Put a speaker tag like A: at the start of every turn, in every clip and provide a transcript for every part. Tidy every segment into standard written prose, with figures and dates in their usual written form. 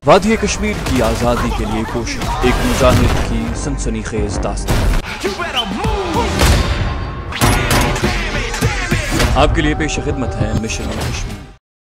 A: وادی کشمیر کی آزادی کے لیے کوشش، ایک مجاہد کی سنسنیخیز داستان آپ کے لیے پیش خدمت ہے mission Kashmir.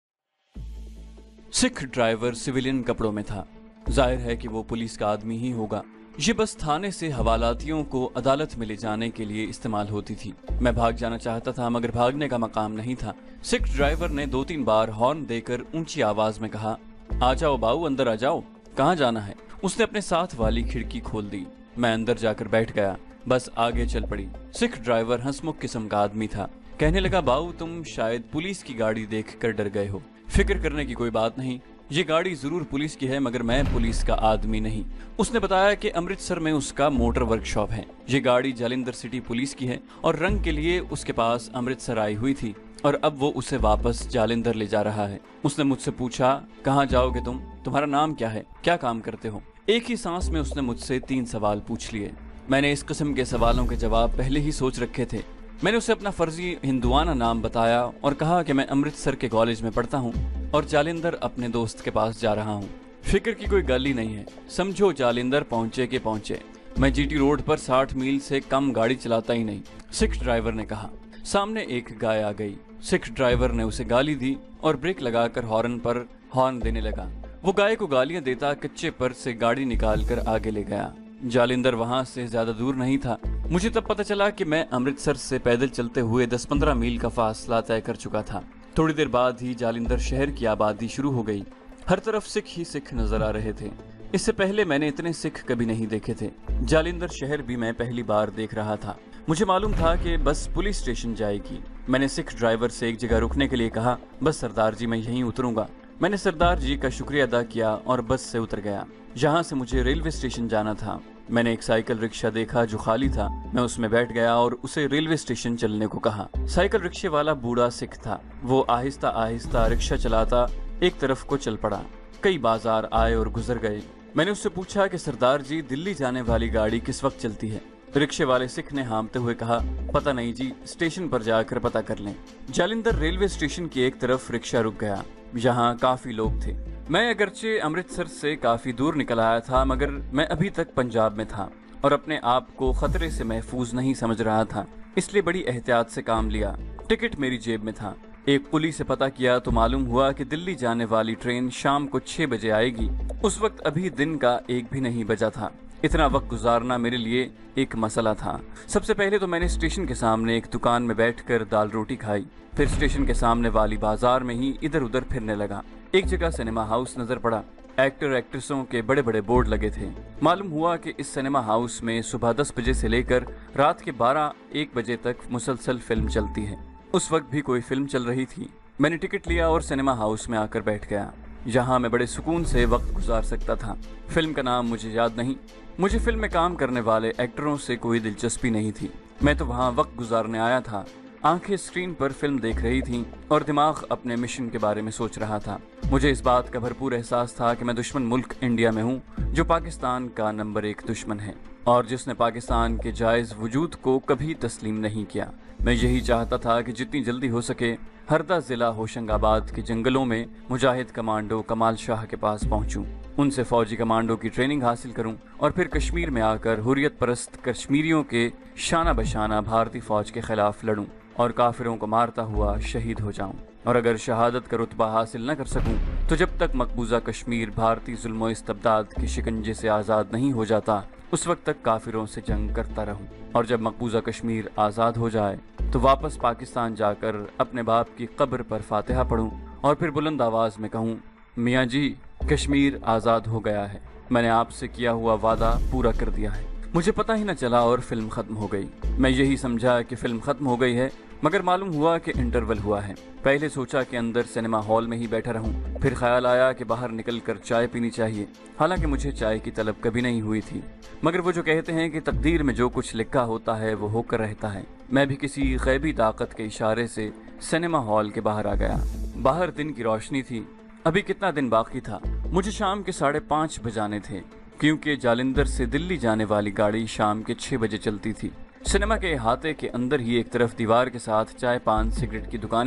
A: Sikh driver civilian کپڑوں میں تھا، ظاہر ہے کہ وہ پولیس کا آدمی ہی ہوگا۔ یہ بس تھانے سے حوالاتیوں کو عدالت میں لے جانے کے لیے استعمال ہوتی تھی۔ میں بھاگ جانا چاہتا تھا مگر بھاگنے کا مقام نہیں تھا۔ سکھ ڈرائیور نے 2-3 بار ہارن دے کر اونچی آواز میں کہا، آ جاؤ باؤ، اندر آ جاؤ، کہاں جانا ہے؟ اس نے اپنے ساتھ والی کھڑکی کھول دی۔ میں اندر جا کر بیٹھ گیا، بس آگے چل پڑی۔ سکھ ڈرائیور ہنسمکھ قسم کا آدمی تھا، کہنے لگا، باؤ تم شاید پولیس کی گاڑی دیکھ کر ڈر گئے ہو۔ فکر کرنے کی کوئی بات نہیں، یہ گاڑی ضرور پولیس کی ہے مگر میں پولیس کا آدمی نہیں۔ اس نے بتایا کہ امرتسر میں اس کا موٹر ورک شاپ ہے۔ یہ گاڑی جالندھر سٹی پولیس کی ہے اور رنگ کے لیے اس کے پاس امرتسر آئی ہوئی تھی اور اب وہ اسے واپس جالندھر لے جا رہا ہے۔ اس نے مجھ سے پوچھا، کہاں جاؤ گے تم؟ تمہارا نام کیا ہے؟ کیا کام کرتے ہو؟ ایک ہی سانس میں اس نے مجھ سے 3 سوال پوچھ لیے۔ میں نے اس قسم کے سوالوں کے جواب پہلے ہی سوچ رکھے تھے۔ میں نے اسے اپنا فرضی ہندوانہ نام بتایا اور کہا کہ میں امرتسر کے کالج میں پڑھتا ہوں اور جالندھر اپنے دوست کے پاس جا رہا ہوں۔ فکر کی کوئی گل ہی نہیں ہے، سمجھو جالندھر پہنچے کہ پہنچے۔ میں جی ٹی روڈ پر 60 میل سے کم گاڑی چلاتا ہی نہیں، سکھ ڈرائیور نے کہا۔ سامنے ایک گائے آ گئی۔ سکھ ڈرائیور نے اسے گالی دی اور بریک لگا کر ہارن پر ہارن دینے لگا۔ وہ گائے کو گالیاں دیتا کچے پر سے گاڑی نکال کر آگے لے گیا۔ جالندھر وہاں سے زیادہ دور نہیں تھا۔ مجھے تب پتہ چلا کہ میں امرتسر سے پیدل چلتے ہوئے 10-15 میل کا فاصلہ طے کر چکا تھا۔ تھوڑی دیر بعد ہی جالندھر شہر کی آبادی شروع ہو گئی۔ ہر طرف سکھ ہی سکھ نظر آ رہے تھے۔ اس سے پہلے میں نے اتنے سکھ کبھی نہیں دیکھے تھے۔ جالندھر شہر بھی میں پہلی بار دیکھ رہا تھا۔ مجھے معلوم تھا کہ بس پولیس اسٹیشن جائے گی۔ میں نے سکھ ڈرائیور سے ایک جگہ رکنے کے لیے کہا، بس سردار جی میں یہیں اتروں گا۔ میں نے سردار جی کا شکریہ ادا کیا اور بس سے اتر گیا۔ جہاں سے مجھے ریلوے اسٹیشن جانا تھا۔ میں نے ایک سائیکل رکشہ دیکھا جو خالی تھا۔ میں اس میں بیٹھ گیا اور اسے ریلوے اسٹیشن چلنے کو کہا۔ سائیکل رکشے والا بوڑھا سکھ تھا۔ وہ آہستہ آہستہ رکشہ چلاتا ایک طرف کو چل پڑا۔ کئی بازار آئے اور گزر گئے۔ میں نے اس سے پوچھا کہ سردار جی دلی جانے والی گاڑی کس وقت چلتی ہے؟ رکشے والے سکھ نے ہامتے ہوئے کہا، پتہ نہیں جی، اسٹیشن پر جا کر پتہ کر لیں۔ جالندھر ریلوے اسٹیشن کی ایک طرف رکشہ رک گیا۔ یہاں کافی لوگ تھے۔ میں اگرچہ امرتسر سے کافی دور نکل آیا تھا مگر میں ابھی تک پنجاب میں تھا اور اپنے آپ کو خطرے سے محفوظ نہیں سمجھ رہا تھا، اس لیے بڑی احتیاط سے کام لیا۔ ٹکٹ میری جیب میں تھا۔ ایک قلی سے پتہ کیا تو معلوم ہوا کہ دلی جانے والی ٹرین شام کو 6 بجے آئے گی۔ اس وقت ابھی دن کا 1 بھی نہیں بجا تھا۔ اتنا وقت گزارنا میرے لیے ایک مسئلہ تھا۔ سب سے پہلے تو میں نے اسٹیشن کے سامنے ایک دکان میں بیٹھ کر دال روٹی کھائی، پھر اسٹیشن کے سامنے والی بازار میں ہی ادھر ادھر پھرنے لگا۔ ایک جگہ سنیما ہاؤس نظر پڑا۔ ایکٹر ایکٹریسوں کے بڑے بڑے بورڈ لگے تھے۔ معلوم ہوا کہ اس سنیما ہاؤس میں صبح 10 بجے سے لے کر رات کے 12-1 بجے تک مسلسل فلم چلتی ہے۔ اس وقت بھی کوئی فلم چل رہی تھی۔ میں نے ٹکٹ لیا اور سنیما ہاؤس میں آ کر بیٹھ گیا۔ یہاں میں بڑے سکون سے وقت گزار سکتا تھا۔ فلم کا نام مجھے یاد نہیں۔ مجھے فلم میں کام کرنے والے ایکٹروں سے کوئی دلچسپی نہیں تھی۔ میں تو وہاں وقت گزارنے آیا تھا۔ آنکھیں اسکرین پر فلم دیکھ رہی تھیں اور دماغ اپنے مشن کے بارے میں سوچ رہا تھا۔ مجھے اس بات کا بھرپور احساس تھا کہ میں دشمن ملک انڈیا میں ہوں جو پاکستان کا نمبر 1 دشمن ہے اور جس نے پاکستان کے جائز وجود کو کبھی تسلیم نہیں کیا۔ میں یہی چاہتا تھا کہ جتنی جلدی ہو سکے ہردہ ضلع ہوشنگ آباد کے جنگلوں میں مجاہد کمانڈو کمال شاہ کے پاس پہنچوں، ان سے فوجی کمانڈو کی ٹریننگ حاصل کروں اور پھر کشمیر میں آ کر حریت پرست کشمیریوں کے شانہ بشانہ بھارتی فوج کے خلاف لڑوں اور کافروں کو مارتا ہوا شہید ہو جاؤں، اور اگر شہادت کا رتبہ حاصل نہ کر سکوں تو جب تک مقبوضہ کشمیر بھارتی ظلم و استبداد کے شکنجے سے آزاد نہیں ہو جاتا اس وقت تک کافروں سے جنگ کرتا رہوں، اور جب مقبوضہ کشمیر آزاد ہو جائے تو واپس پاکستان جا کر اپنے باپ کی قبر پر فاتحہ پڑھوں اور پھر بلند آواز میں کہوں، میاں جی کشمیر آزاد ہو گیا ہے، میں نے آپ سے کیا ہوا وعدہ پورا کر دیا ہے۔ مجھے پتہ ہی نہ چلا اور فلم ختم ہو گئی۔ میں یہی سمجھا کہ فلم ختم ہو گئی ہے مگر معلوم ہوا کہ انٹرول ہوا ہے۔ پہلے سوچا کہ اندر سنیما ہال میں ہی بیٹھا رہوں، پھر خیال آیا کہ باہر نکل کر چائے پینی چاہیے، حالانکہ مجھے چائے کی طلب کبھی نہیں ہوئی تھی، مگر وہ جو کہتے ہیں کہ تقدیر میں جو کچھ لکھا ہوتا ہے وہ ہو کر رہتا ہے، میں بھی کسی غیبی طاقت کے اشارے سے سنیما ہال کے باہر آ گیا۔ باہر دن کی روشنی تھی۔ ابھی کتنا دن باقی تھا؟ مجھے شام کے 5:30 بجانے تھے، کیونکہ جالندھر سے دلی جانے والی گاڑی شام کے 6 بجے چلتی تھی۔ سنیما کے احاطے کے اندر ہی ایک طرف دیوار کے ساتھ چائے پان سگریٹ کی دکانیں تھیں،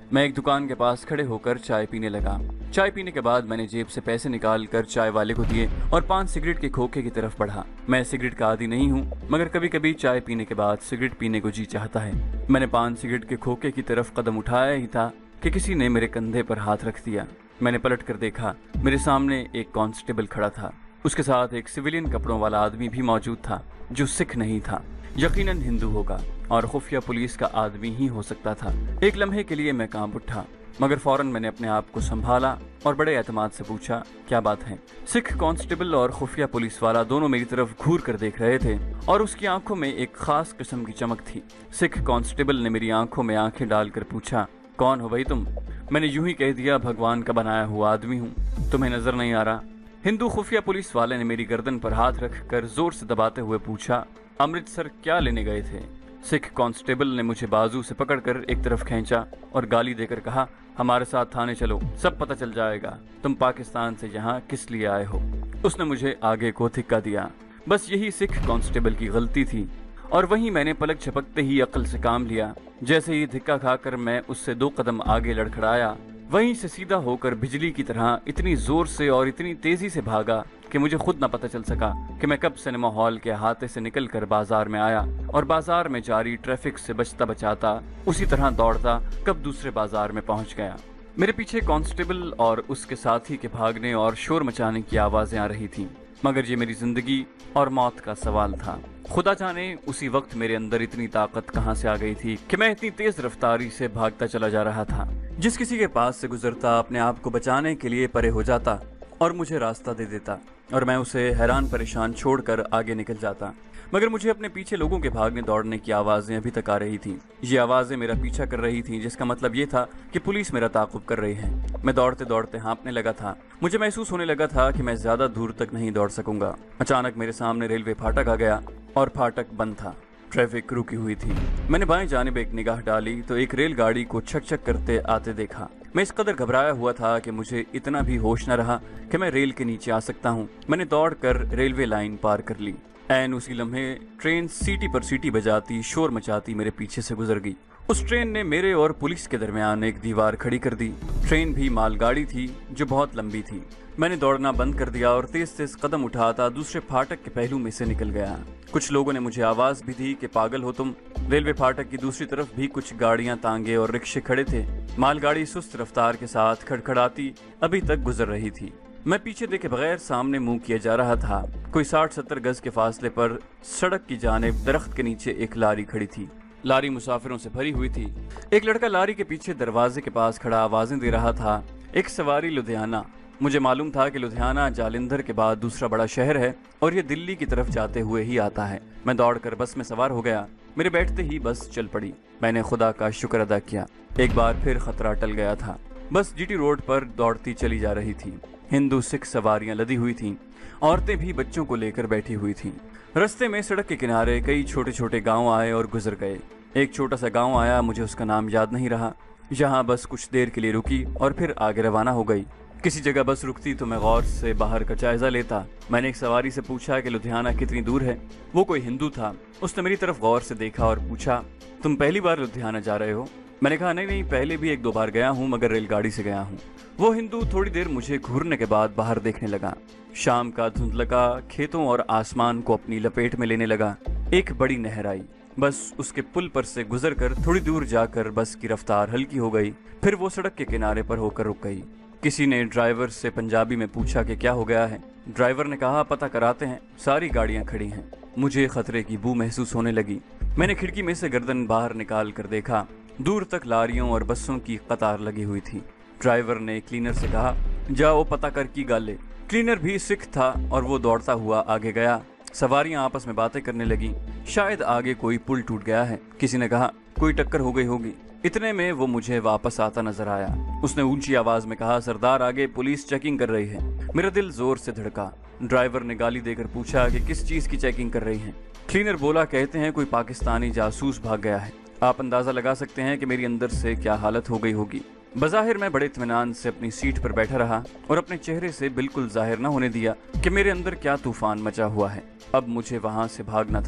A: मैं एक दुकान के पास खड़े होकर चाय पीने लगा। चाय पीने के बाद मैंने जेब से पैसे निकाल कर चाय वाले को दिए और 5 सिगरेट के खोखे की तरफ बढ़ा। मैं सिगरेट का आदी नहीं हूँ, मगर कभी कभी चाय पीने के बाद सिगरेट पीने को जी चाहता है। मैंने 5 सिगरेट के खोखे की तरफ कदम उठाया ही था कि किसी ने मेरे कंधे पर हाथ रख दिया। मैंने पलट कर देखा, मेरे सामने एक कांस्टेबल खड़ा था। उसके साथ एक सिविलियन कपड़ों वाला आदमी भी मौजूद था, जो सिख नहीं था, यकीनन हिंदू होगा और खुफिया पुलिस का आदमी ही हो सकता था। एक लम्हे के लिए मैं कांप उठा, मगर फौरन मैंने अपने आप को संभाला और बड़े एतमाद से पूछा, क्या बात है? सिख कांस्टेबल और खुफिया पुलिस वाला दोनों मेरी तरफ घूर कर देख रहे थे और उसकी आंखों में एक खास किस्म की चमक थी। सिख कांस्टेबल ने मेरी आंखों में आंखें डालकर पूछा, कौन हो भाई तुम? मैंने यूं ही कह दिया, भगवान का बनाया हुआ आदमी हूँ, तुम्हें नजर नहीं आ रहा? हिंदू खुफिया पुलिस वाले ने मेरी गर्दन पर हाथ रखकर जोर से दबाते हुए पूछा, अमृतसर क्या लेने गए थे? सिख कांस्टेबल ने मुझे बाजू से पकड़कर एक तरफ खींचा और गाली देकर कहा, हमारे साथ थाने चलो, सब पता चल जाएगा तुम पाकिस्तान से यहाँ किस लिए आए हो। उसने मुझे आगे को धिक्का दिया। बस यही सिख कांस्टेबल की गलती थी और वहीं मैंने पलक झपकते ही अक्ल से काम लिया। जैसे ही धिक्का खाकर मैं उससे 2 कदम आगे लड़खड़ाया, वहीं से सीधा होकर बिजली की तरह इतनी जोर से और इतनी तेजी से भागा कि मुझे खुद न पता चल सका कि मैं कब सिनेमा हॉल के अहाते से निकलकर बाजार में आया और बाजार में जारी ट्रैफिक से बचता बचाता उसी तरह दौड़ता कब दूसरे बाजार में पहुंच गया। मेरे पीछे कांस्टेबल और उसके साथी के भागने और शोर मचाने की आवाजें आ रही थीं, मगर ये मेरी जिंदगी और मौत का सवाल था। खुदा जाने उसी वक्त मेरे अंदर इतनी ताकत कहां से आ गई थी कि मैं इतनी तेज रफ्तारी से भागता चला जा रहा था। जिस किसी के पास से गुजरता अपने आप को बचाने के लिए परे हो जाता और मुझे रास्ता दे देता और मैं उसे हैरान परेशान छोड़कर आगे निकल जाता। मगर मुझे अपने पीछे लोगों के भागने दौड़ने की आवाजें अभी तक आ रही थीं। ये आवाजें मेरा पीछा कर रही थीं, जिसका मतलब ये था कि पुलिस मेरा ताक़ुब कर रही है। मैं दौड़ते दौड़ते हाँफने लगा था। मुझे महसूस होने लगा था कि मैं ज्यादा दूर तक नहीं दौड़ सकूंगा। अचानक मेरे सामने रेलवे फाटक आ गया और फाटक बंद था। ट्रैफिक रुकी हुई थी। मैंने बाएं जानिब एक निगाह डाली तो एक रेलगाड़ी को छक छक करते आते देखा। मैं इस कदर घबराया हुआ था कि मुझे इतना भी होश न रहा कि मैं रेल के नीचे आ सकता हूँ। मैंने दौड़कर रेलवे लाइन पार कर ली। ऐन उसी लम्हे ट्रेन सीटी पर सीटी बजाती शोर मचाती मेरे पीछे से गुजर गई। उस ट्रेन ने मेरे और पुलिस के दरमियान एक दीवार खड़ी कर दी। ट्रेन भी मालगाड़ी थी जो बहुत लंबी थी। मैंने दौड़ना बंद कर दिया और तेज तेज कदम उठाता दूसरे फाटक के पहलू में से निकल गया। कुछ लोगों ने मुझे आवाज भी दी कि पागल हो तुम। रेलवे फाटक की दूसरी तरफ भी कुछ गाड़ियां, तांगे और रिक्शे खड़े थे। मालगाड़ी सुस्त रफ्तार के साथ खड़खड़ाती अभी तक गुजर रही थी। मैं पीछे देखे बगैर सामने मुंह किए जा रहा था। कोई 60-70 गज के फासले पर सड़क की जानिब दरख्त के नीचे एक लारी खड़ी थी। लारी मुसाफिरों से भरी हुई थी। एक लड़का लारी के पीछे दरवाजे के पास खड़ा आवाजें दे रहा था। एक सवारी लुधियाना। मुझे मालूम था कि लुधियाना जालंधर के बाद दूसरा बड़ा शहर है और ये दिल्ली की तरफ जाते हुए ही आता है। मैं दौड़कर बस में सवार हो गया। मेरे बैठते ही बस चल पड़ी। मैंने खुदा का शुक्र अदा किया। एक बार फिर खतरा टल गया था। बस जीटी रोड पर दौड़ती चली जा रही थी। हिंदू सिख सवारियां लदी हुई थीं। औरतें भी बच्चों को लेकर बैठी हुई थीं। रास्ते में सड़क के किनारे कई छोटे छोटे गांव आए और गुजर गए। एक छोटा सा गांव आया, मुझे उसका नाम याद नहीं रहा। यहाँ बस कुछ देर के लिए रुकी और फिर आगे रवाना हो गई। किसी जगह बस रुकती तो मैं गौर से बाहर का जायजा लेता। मैंने एक सवारी से पूछा कि लुधियाना कितनी दूर है। वो कोई हिंदू था। उसने मेरी तरफ गौर से देखा और पूछा, तुम पहली बार लुधियाना जा रहे हो? मैंने कहा, नहीं, पहले भी 1-2 बार गया हूँ, मगर रेलगाड़ी से गया हूँ। वो हिंदू थोड़ी देर मुझे घूरने के बाद बाहर देखने लगा। शाम का धुंधलका खेतों और आसमान को अपनी लपेट में लेने लगा। एक बड़ी नहर आई। बस उसके पुल पर से गुजरकर थोड़ी दूर जाकर बस की रफ्तार हल्की हो गई। फिर वो सड़क के किनारे पर होकर रुक गई। किसी ने ड्राइवर से पंजाबी में पूछा कि क्या हो गया है। ड्राइवर ने कहा, पता कराते हैं, सारी गाड़ियां खड़ी हैं। मुझे खतरे की बू महसूस होने लगी। मैंने खिड़की में से गर्दन बाहर निकाल कर देखा। दूर तक लारियों और बसों की कतार लगी हुई थी। ड्राइवर ने क्लीनर से कहा, जाओ पता कर की गाले। क्लीनर भी सिख था और वो दौड़ता हुआ आगे गया। सवारियां आपस में बातें करने लगी। शायद आगे कोई पुल टूट गया है। किसी ने कहा, कोई टक्कर हो गई होगी। इतने में वो मुझे वापस आता नजर आया। उसने ऊंची आवाज में कहा, सरदार आगे पुलिस चेकिंग कर रही है। मेरा दिल जोर से धड़का। ड्राइवर ने गाली देकर पूछा कि किस चीज की चेकिंग कर रही है। क्लीनर बोला, कहते हैं कोई पाकिस्तानी जासूस भाग गया है। आप अंदाजा लगा सकते हैं कि मेरी अंदर से क्या हालत हो गई होगी। बज़ाहिर मैं बड़े इत्मीनान से अपनी सीट पर बैठा रहा और अपने चेहरे से बिल्कुल जाहिर न होने दिया कि मेरे अंदर क्या तूफान मचा हुआ है। अब मुझे वहां से भागना था।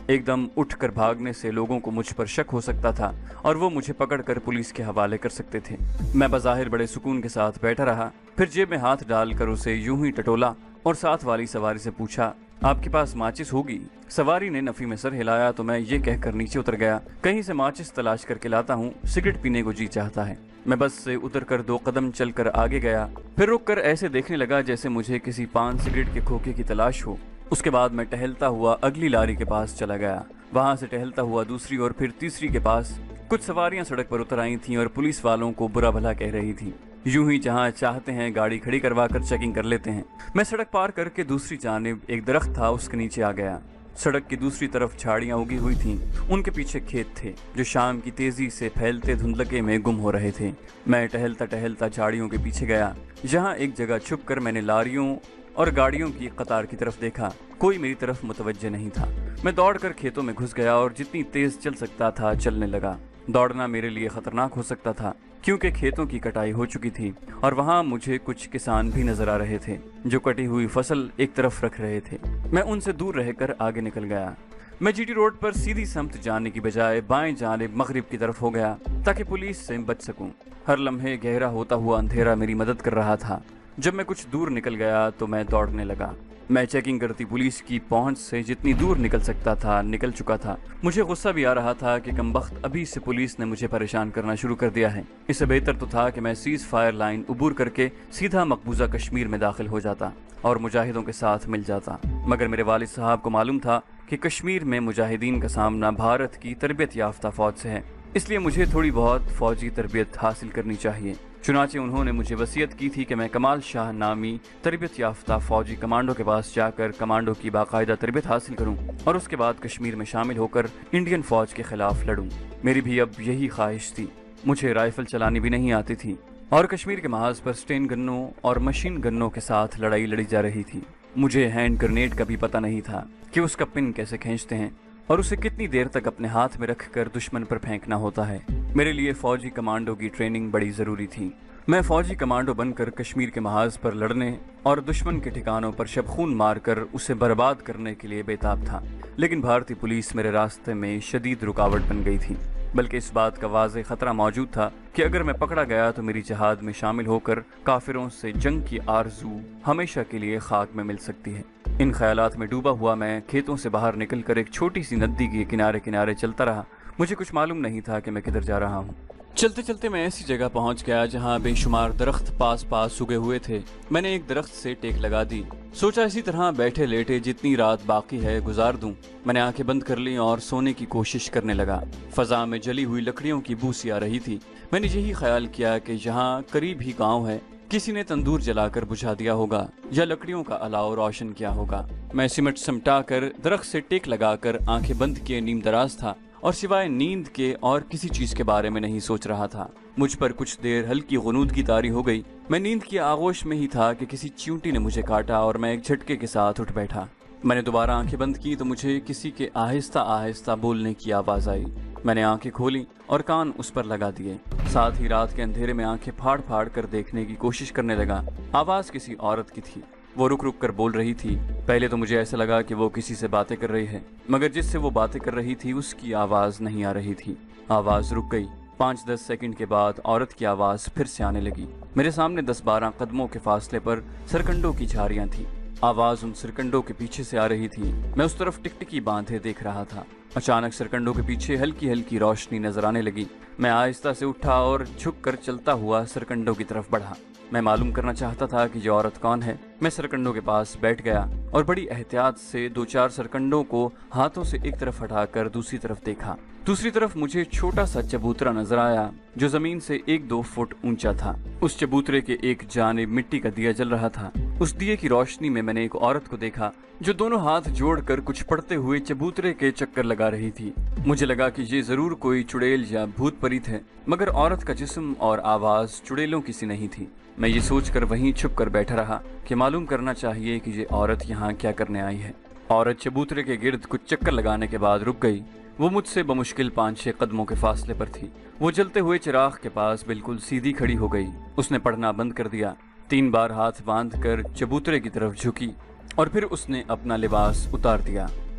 A: एकदम उठकर भागने से लोगों को मुझ पर शक हो सकता था और वो मुझे पकड़कर पुलिस के हवाले कर सकते थे। मैं बज़ाहिर बड़े सुकून के साथ बैठा रहा, फिर जेब में हाथ डालकर उसे यूं ही टटोला और साथ वाली सवारी से पूछा, आपके पास माचिस होगी? सवारी ने नफी में सर हिलाया तो मैं ये कहकर नीचे उतर गया, कहीं से माचिस तलाश करके लाता हूँ, सिगरेट पीने को जी चाहता है। मैं बस से उतरकर 2 कदम चलकर आगे गया, फिर रुककर ऐसे देखने लगा जैसे मुझे किसी पान सिगरेट के खोखे की तलाश हो। उसके बाद मैं टहलता हुआ अगली लारी के पास चला गया, वहां से टहलता हुआ दूसरी और फिर तीसरी के पास। कुछ सवारियां सड़क पर उतर आई थीं और पुलिस वालों को बुरा भला कह रही थीं। यूं ही जहां चाहते हैं गाड़ी खड़ी करवा कर चेकिंग कर लेते हैं। मैं सड़क पार करके दूसरी जानिब एक दरख्त था, उसके नीचे आ गया। सड़क की दूसरी तरफ झाड़ियां उगी हुई थीं, उनके पीछे खेत थे जो शाम की तेजी से फैलते धुंधलके में गुम हो रहे थे। मैं टहलता टहलता झाड़ियों के पीछे गया, जहां एक जगह छुपकर मैंने लारियों और गाड़ियों की कतार की तरफ देखा। कोई मेरी तरफ मुतवज्जे नहीं था। मैं दौड़कर खेतों में घुस गया और जितनी तेज चल सकता था चलने लगा। दौड़ना मेरे लिए खतरनाक हो सकता था क्योंकि खेतों की कटाई हो चुकी थी और वहां मुझे कुछ किसान भी नजर आ रहे थे जो कटी हुई फसल एक तरफ रख रहे थे। मैं उनसे दूर रहकर आगे निकल गया। मैं जीटी रोड पर सीधी समत जाने की बजाय बाएं जानिब मगरिब की तरफ हो गया ताकि पुलिस से बच सकूं। हर लम्हे गहरा होता हुआ अंधेरा मेरी मदद कर रहा था। जब मैं कुछ दूर निकल गया तो मैं दौड़ने लगा। मैं चेकिंग करती पुलिस की पहुंच से जितनी दूर निकल सकता था निकल चुका था। मुझे गुस्सा भी आ रहा था कि कमबख्त अभी से पुलिस ने मुझे परेशान करना शुरू कर दिया है। इससे बेहतर तो था कि मैं सीज फायर लाइन उबूर करके सीधा मकबूजा कश्मीर में दाखिल हो जाता और मुजाहिदों के साथ मिल जाता। मगर मेरे वालिद साहब को मालूम था कि कश्मीर में मुजाहिदीन का सामना भारत की तरबियत याफ्ता फौज से है, इसलिए मुझे थोड़ी बहुत फौजी तरबियत हासिल करनी चाहिए। चुनाचे उन्होंने मुझे वसीयत की थी कि मैं कमाल शाह नामी तरबियत याफ्ता फौजी कमांडो के पास जाकर कमांडो की बाकायदा तरबियत हासिल करूं और उसके बाद कश्मीर में शामिल होकर इंडियन फौज के खिलाफ लड़ूं। मेरी भी अब यही ख्वाहिश थी। मुझे राइफल चलानी भी नहीं आती थी और कश्मीर के महाज पर स्टेन गन्नों और मशीन गन्नों के साथ लड़ाई लड़ी जा रही थी। मुझे हैंड ग्रेनेड का भी पता नहीं था कि उसका पिन कैसे खींचते हैं और उसे कितनी देर तक अपने हाथ में रखकर दुश्मन पर फेंकना होता है। मेरे लिए फौजी कमांडो की ट्रेनिंग बड़ी जरूरी थी। मैं फौजी कमांडो बनकर कश्मीर के महाज पर लड़ने और दुश्मन के ठिकानों पर शबखून मारकर उसे बर्बाद करने के लिए बेताब था। लेकिन भारतीय पुलिस मेरे रास्ते में शदीद रुकावट बन गई थी। बल्कि इस बात का वाज़ेह खतरा मौजूद था कि अगर मैं पकड़ा गया तो मेरी जहाद में शामिल होकर काफिरों से जंग की आरजू हमेशा के लिए खाक में मिल सकती है। इन ख्यालात में डूबा हुआ मैं खेतों से बाहर निकलकर एक छोटी सी नदी के किनारे किनारे चलता रहा। मुझे कुछ मालूम नहीं था कि मैं किधर जा रहा हूँ। चलते चलते मैं ऐसी जगह पहुंच गया जहां बेशुमार दरख्त पास पास उगे हुए थे। मैंने एक दरख्त से टेक लगा दी। सोचा इसी तरह बैठे लेटे जितनी रात बाकी है गुजार दूं। मैंने आंखें बंद कर ली और सोने की कोशिश करने लगा। फजा में जली हुई लकड़ियों की बू सी आ रही थी। मैंने यही ख्याल किया कि यहाँ करीब ही गाँव है, किसी ने तंदूर जलाकर बुझा दिया होगा या लकड़ियों का अलाव रोशन किया होगा। मैं सिमट समटा कर दरख्त से टेक लगाकर आंखें बंद किए नीम दराज था और सिवाय नींद के और किसी चीज के बारे में नहीं सोच रहा था। मुझ पर कुछ देर हल्की गुनूदगी तारी हो गई। मैं नींद की आगोश में ही था कि किसी चींटी ने मुझे काटा और मैं एक झटके के साथ उठ बैठा। मैंने दोबारा आंखें बंद की तो मुझे किसी के आहिस्ता आहिस्ता बोलने की आवाज आई। मैंने आंखें खोली और कान उस पर लगा दिए। साथ ही रात के अंधेरे में आंखें फाड़ फाड़ कर देखने की कोशिश करने लगा। आवाज किसी औरत की थी। वो रुक रुक कर बोल रही थी। पहले तो मुझे ऐसा लगा कि वो किसी से बातें कर रही है, मगर जिससे वो बातें कर रही थी उसकी आवाज नहीं आ रही थी। आवाज रुक गई। 5-10 सेकंड के बाद औरत की आवाज फिर से आने लगी। मेरे सामने 10-12 कदमों के फासले पर सरकंडों की झाड़ियां थी। आवाज उन सरकंडों के पीछे से आ रही थी। मैं उस तरफ टिकटिकी बांधे देख रहा था। अचानक सरकंडों के पीछे हल्की हल्की रोशनी नजर आने लगी। मैं आहिस्ता से उठा और झुक कर चलता हुआ सरकंडों की तरफ बढ़ा। मैं मालूम करना चाहता था कि ये औरत कौन है। मैं सरकंडों के पास बैठ गया और बड़ी एहतियात से 2-4 सरकंडों को हाथों से एक तरफ हटाकर दूसरी तरफ देखा। दूसरी तरफ मुझे छोटा सा चबूतरा नजर आया जो जमीन से 1-2 फुट ऊंचा था। उस चबूतरे के एक जानिब मिट्टी का दिया जल रहा था। उस दिए की रोशनी में मैंने एक औरत को देखा जो दोनों हाथ जोड़कर कुछ पढ़ते हुए चबूतरे के चक्कर लगा रही थी। मुझे लगा कि ये जरूर कोई चुड़ैल या भूत परीत है, मगर औरत का जिस्म और आवाज चुड़ैलों की सी नहीं थी। मैं ये सोचकर वहीं छुप कर बैठा रहा कि मालूम करना चाहिए कि ये औरत यहाँ क्या करने आई है। औरत चबूतरे के गिर्द कुछ चक्कर लगाने के बाद रुक गई। वो मुझसे बमुश्किल 5-6 कदमों के फासले पर थी। वो जलते हुए चिराग के पास बिल्कुल सीधी खड़ी हो गई। उसने पढ़ना बंद कर दिया। 3 बार हाथ बांध कर चबूतरे की तरफ झुकी और फिर उसने अपना लिबास उतार दिया।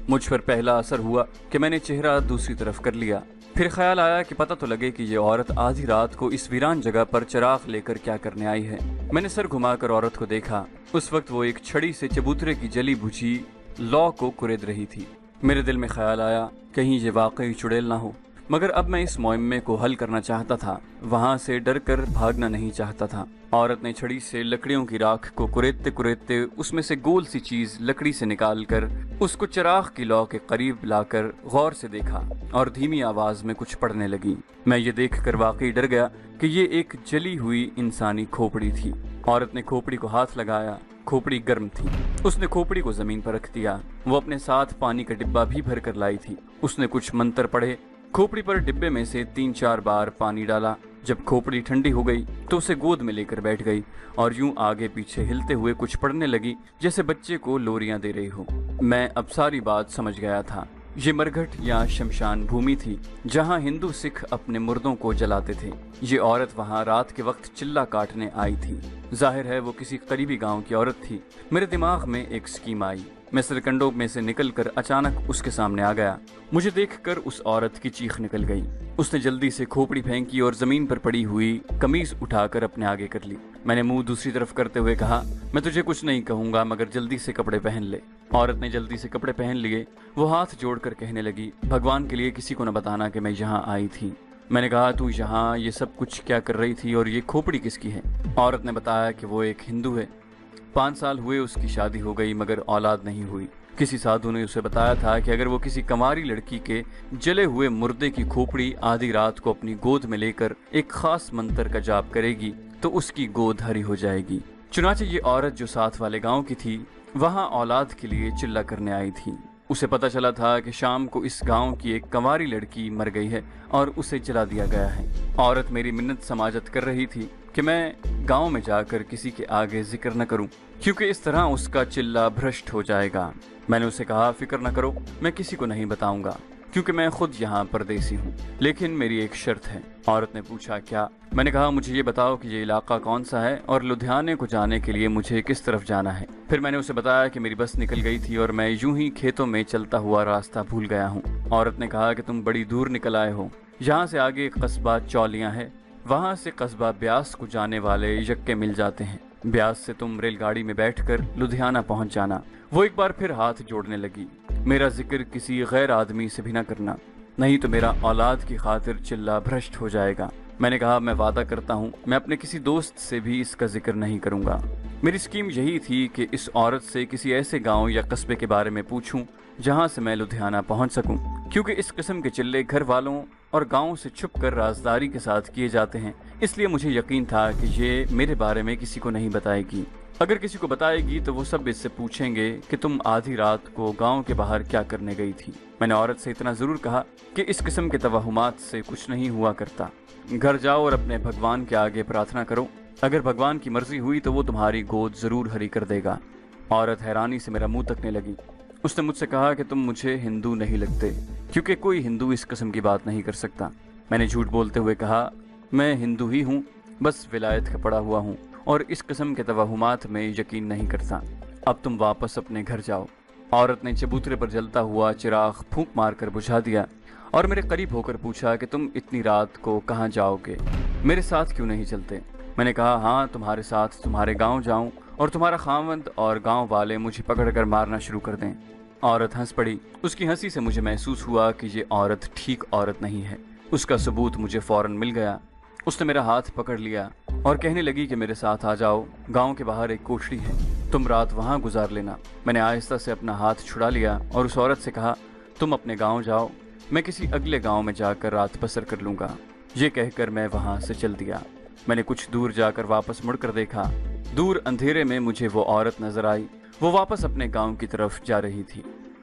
A: मुझ पर पहला असर हुआ कि मैंने चेहरा दूसरी तरफ कर लिया। फिर ख्याल आया कि पता तो लगे कि ये औरत आधी रात को इस वीरान जगह पर चिराग लेकर क्या करने आई है। मैंने सर घुमाकर औरत को देखा। उस वक्त वो एक छड़ी से चबूतरे की जली बुझी लौ को कुरेद रही थी। मेरे दिल में ख्याल आया कहीं ये वाकई चुड़ैल ना हो, मगर अब मैं इस मुअम्मे को हल करना चाहता था, वहां से डर कर भागना नहीं चाहता था। औरत ने छड़ी से लकड़ियों की राख को कुरेदते कुरेदते उसमें से गोल सी चीज लकड़ी से निकालकर उसको चिराग की लौ के करीब लाकर गौर से देखा और धीमी आवाज में कुछ पढ़ने लगी। मैं ये देखकर वाकई डर गया कि ये एक जली हुई इंसानी खोपड़ी थी। औरत ने खोपड़ी को हाथ लगाया। खोपड़ी गर्म थी। उसने खोपड़ी को जमीन पर रख दिया। वो अपने साथ पानी का डिब्बा भी भर कर लाई थी। उसने कुछ मंत्र पढ़े, खोपड़ी पर डिब्बे में से 3-4 बार पानी डाला। जब खोपड़ी ठंडी हो गई तो उसे गोद में लेकर बैठ गई और यूं आगे पीछे हिलते हुए कुछ पढ़ने लगी जैसे बच्चे को लोरियां दे रही हो। मैं अब सारी बात समझ गया था। ये मरघट या शमशान भूमि थी जहां हिंदू सिख अपने मुर्दों को जलाते थे। ये औरत वहां रात के वक्त चिल्ला काटने आई थी। जाहिर है वो किसी करीबी गांव की औरत थी। मेरे दिमाग में एक स्कीम आई। मैं सरकंडों में से निकलकर अचानक उसके सामने आ गया। मुझे देखकर उस औरत की चीख निकल गई। उसने जल्दी से खोपड़ी फेंकी और जमीन पर पड़ी हुई कमीज उठाकर अपने आगे कर ली। मैंने मुंह दूसरी तरफ करते हुए कहा, मैं तुझे कुछ नहीं कहूंगा मगर जल्दी से कपड़े पहन ले। औरत ने जल्दी से कपड़े पहन लिए। वो हाथ जोड़कर कहने लगी, भगवान के लिए किसी को न बताना कि मैं यहाँ आई थी। मैंने कहा, तू यहाँ ये सब कुछ क्या कर रही थी और ये खोपड़ी किसकी है? औरत ने बताया कि वो एक हिंदू है। 5 साल हुए उसकी शादी हो गई मगर औलाद नहीं हुई। किसी साधु ने उसे बताया था कि अगर वो किसी कंवारी लड़की के जले हुए मुर्दे की खोपड़ी आधी रात को अपनी गोद में लेकर एक खास मंत्र का जाप करेगी तो उसकी गोद हरी हो जाएगी। चुनाचे ये औरत जो साथ वाले गांव की थी वहां औलाद के लिए चिल्ला करने आई थी। उसे पता चला था कि शाम को इस गांव की एक कंवारी लड़की मर गई है और उसे जला दिया गया है। औरत मेरी मिन्नत समाजत कर रही थी कि मैं गांव में जाकर किसी के आगे जिक्र न करूं क्योंकि इस तरह उसका चिल्ला भ्रष्ट हो जाएगा। मैंने उसे कहा, फिक्र न करो, मैं किसी को नहीं बताऊंगा क्योंकि मैं खुद यहाँ परदेसी हूँ, लेकिन मेरी एक शर्त है। औरत ने पूछा, क्या? मैंने कहा, मुझे ये बताओ कि ये इलाका कौन सा है और लुधियाने को जाने के लिए मुझे किस तरफ जाना है। फिर मैंने उसे बताया कि मेरी बस निकल गई थी और मैं यूं ही खेतों में चलता हुआ रास्ता भूल गया हूँ। औरत ने कहा कि तुम बड़ी दूर निकल आए हो। यहाँ से आगे एक कस्बा चौलियाँ है, वहाँ से कस्बा ब्यास को जाने वाले यक्के मिल जाते हैं। ब्यास से तुम रेलगाड़ी में बैठकर लुधियाना पहुँच जाना। वो एक बार फिर हाथ जोड़ने लगी। मेरा जिक्र किसी गैर आदमी से भी न करना, नहीं तो मेरा औलाद की खातिर चिल्ला भ्रष्ट हो जाएगा। मैंने कहा, मैं वादा करता हूँ मैं अपने किसी दोस्त से भी इसका जिक्र नहीं करूँगा। मेरी स्कीम यही थी कि इस औरत से किसी ऐसे गांव या कस्बे के बारे में पूछूं जहां से मैं लुधियाना पहुंच सकूं, क्योंकि इस किस्म के चिल्ले घर वालों और गांव से छुपकर राजदारी के साथ किए जाते हैं। इसलिए मुझे यकीन था कि ये मेरे बारे में किसी को नहीं बताएगी। अगर किसी को बताएगी तो वो सब इससे पूछेंगे कि तुम आधी रात को गांव के बाहर क्या करने गई थी। मैंने औरत से इतना जरूर कहा कि इस किस्म के तवहुमात से कुछ नहीं हुआ करता। घर जाओ और अपने भगवान के आगे प्रार्थना करो। अगर भगवान की मर्जी हुई तो वो तुम्हारी गोद जरूर हरी कर देगा। औरत हैरानी से मेरा मुंह तकने लगी। उसने मुझसे कहा कि तुम मुझे हिंदू नहीं लगते, क्योंकि कोई हिंदू इस किस्म की बात नहीं कर सकता। मैंने झूठ बोलते हुए कहा, मैं हिंदू ही हूँ, बस विलायत का पड़ा हुआ हूँ और इस किस्म के तवहुमात में यकीन नहीं करता। अब तुम वापस अपने घर जाओ। औरत ने चबूतरे पर जलता हुआ चिराग फूंक मारकर बुझा दिया और मेरे करीब होकर पूछा कि तुम इतनी रात को कहाँ जाओगे, मेरे साथ क्यों नहीं चलते? मैंने कहा, हाँ, तुम्हारे साथ तुम्हारे गांव जाऊं और तुम्हारा खावंद और गांव वाले मुझे पकड़कर मारना शुरू कर दें। औरत हंस पड़ी। उसकी हंसी से मुझे महसूस हुआ कि ये औरत ठीक औरत नहीं है। उसका सबूत मुझे फौरन मिल गया। उसने मेरा हाथ पकड़ लिया और कहने लगी कि मेरे साथ आ जाओ, गांव के बाहर एक कोठरी है, तुम रात वहां गुजार लेना। मैंने आहिस्ता से अपना हाथ छुड़ा लिया और उस औरत से कहा, तुम अपने गाँव जाओ, मैं किसी अगले गाँव में जाकर रात बसर कर लूँगा। ये कहकर मैं वहाँ से चल दिया। मैंने कुछ दूर जाकर वापस मुड़कर देखा। दूर अंधेरे में मुझे वो औरत नजर आई। वो वापस अपने गांव की तरफ जा रही थी।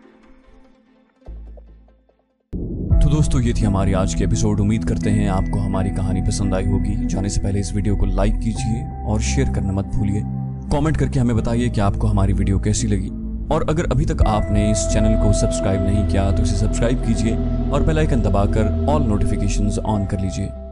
B: तो दोस्तों, ये थी हमारी आज की एपिसोड। उम्मीद करते हैं आपको हमारी कहानी पसंद आई होगी। जाने से पहले इस वीडियो को लाइक कीजिए और शेयर करना मत भूलिए। कमेंट करके हमें बताइए कि आपको हमारी वीडियो कैसी लगी। और अगर अभी तक आपने इस चैनल को सब्सक्राइब नहीं किया तो इसे सब्सक्राइब कीजिए और बेल आइकन दबाकर ऑल नोटिफिकेशंस ऑन कर लीजिए।